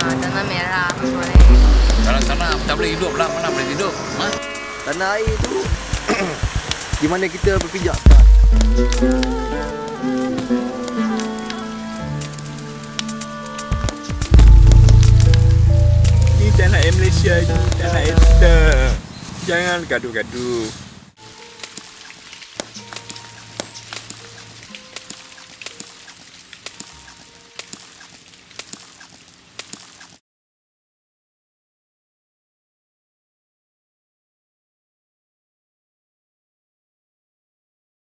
tanah merah boleh. Kalau sana tak boleh hidup lah, mana boleh hidup? Ha? Tanah air tu di mana kita berpijak sekarang. Ini tanah air Malaysia, ini tanah air kita. Jangan gaduh-gaduh.